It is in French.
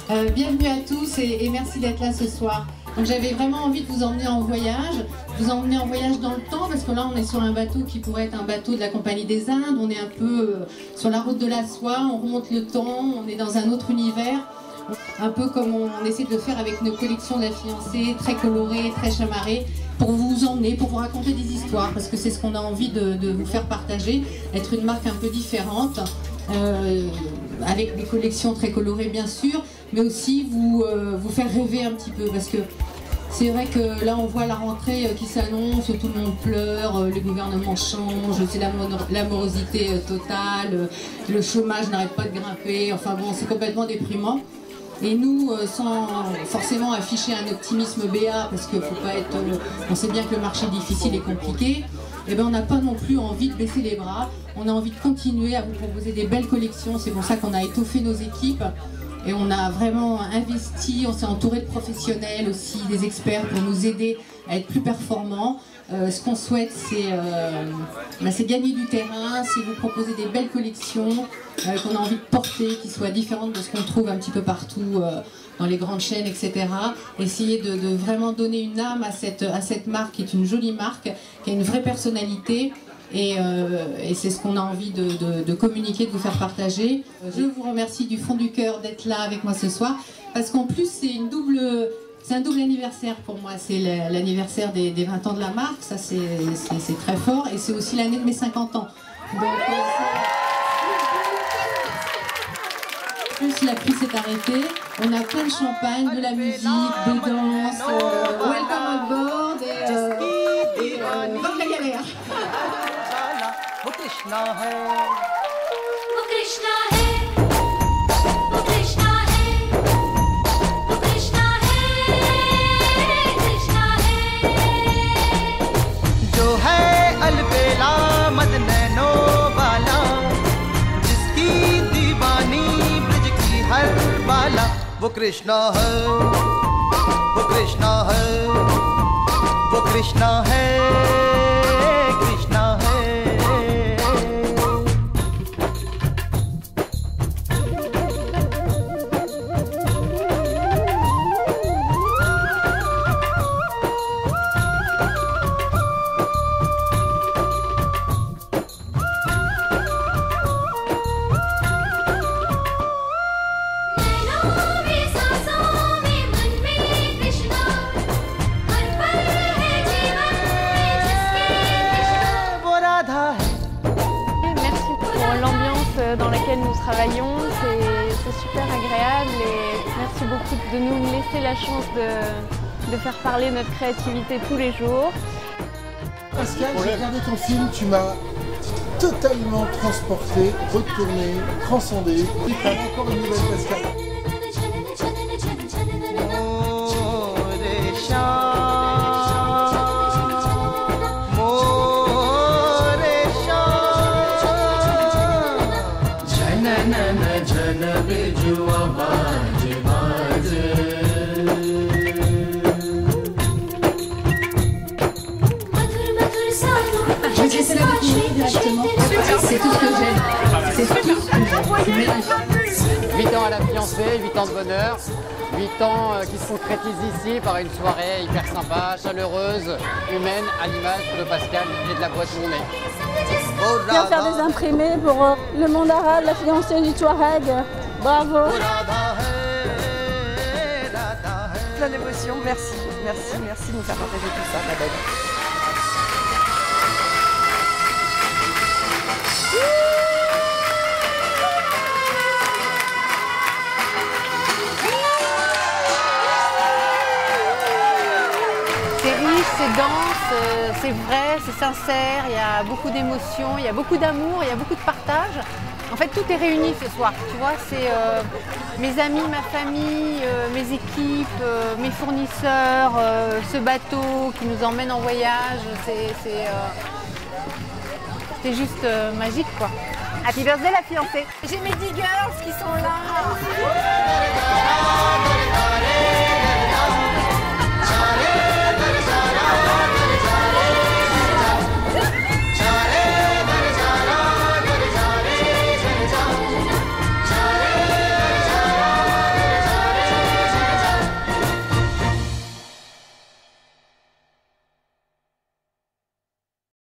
Bienvenue à tous et merci d'être là ce soir. Donc j'avais vraiment envie de vous emmener en voyage, dans le temps, parce que là on est sur un bateau qui pourrait être un bateau de la Compagnie des Indes, on est un peu sur la route de la soie, on remonte le temps, on est dans un autre univers, un peu comme on essaie de le faire avec nos collections de la fiancée, très colorées, très chamarrées, pour vous emmener, pour vous raconter des histoires, parce que c'est ce qu'on a envie de vous faire partager, être une marque un peu différente, avec des collections très colorées bien sûr, mais aussi vous faire rêver un petit peu, parce que c'est vrai que là on voit la rentrée qui s'annonce, tout le monde pleure, les gouvernements changent, c'est la morosité totale, le chômage n'arrête pas de grimper, enfin bon c'est complètement déprimant. Et nous, sans forcément afficher un optimisme béat, parce qu'il faut pas être, on sait bien que le marché est difficile et compliqué, et ben on n'a pas non plus envie de baisser les bras, on a envie de continuer à vous proposer des belles collections, c'est pour ça qu'on a étoffé nos équipes. Et on a vraiment investi, on s'est entouré de professionnels aussi, des experts pour nous aider à être plus performants. Ce qu'on souhaite, c'est gagner du terrain, c'est vous proposer des belles collections qu'on a envie de porter, qui soient différentes de ce qu'on trouve un petit peu partout dans les grandes chaînes, etc. Essayer de vraiment donner une âme à cette marque qui est une jolie marque, qui a une vraie personnalité. Et c'est ce qu'on a envie de communiquer, de vous faire partager. Je vous remercie du fond du cœur d'être là avec moi ce soir, parce qu'en plus c'est un double anniversaire pour moi. C'est l'anniversaire des 20 ans de la marque, ça c'est très fort, et c'est aussi l'année de mes 50 ans. Donc plus la pluie s'est arrêtée, on a plein de champagne, de la musique, des danses, welcome on board et donc la galère. वो कृष्णा है, वो कृष्णा है, वो कृष्णा है, वो कृष्णा है, कृष्णा है। जो है अलबेला मद नैनो वाला, जिसकी दीवानी ब्रज की हर बाला, वो कृष्णा है, वो कृष्णा है, वो कृष्णा है, कृष्णा है। Dans laquelle nous travaillons, c'est super agréable et merci beaucoup de nous laisser la chance de faire parler notre créativité tous les jours. Pascal, j'ai regardé ton film, tu m'as totalement transporté, retourné, transcendé. Tu as encore une nouvelle Pascal. Je vais laisser la découvrir directement. C'est tout ce que j'aime. C'est tout ce que j'aime. 8 ans à la fiancée, 8 ans de bonheur, 8 ans qui se concrétisent ici par une soirée hyper sympa, chaleureuse, humaine, à l'image de Pascal et de la boîte où on est. Je viens faire des imprimés pour le monde arabe, la fiancée du Touareg. Bravo. Plein d'émotions, merci, merci, merci de nous faire partager tout ça, ma belle. C'est riche, c'est dense, c'est vrai, c'est sincère, il y a beaucoup d'émotions, il y a beaucoup d'amour, il y a beaucoup de partage. En fait, tout est réuni ce soir, tu vois, c'est mes amis, ma famille, mes équipes, mes fournisseurs, ce bateau qui nous emmène en voyage, c'est juste magique, quoi. Happy birthday la fiancée. J'ai mes 10 girls qui sont là.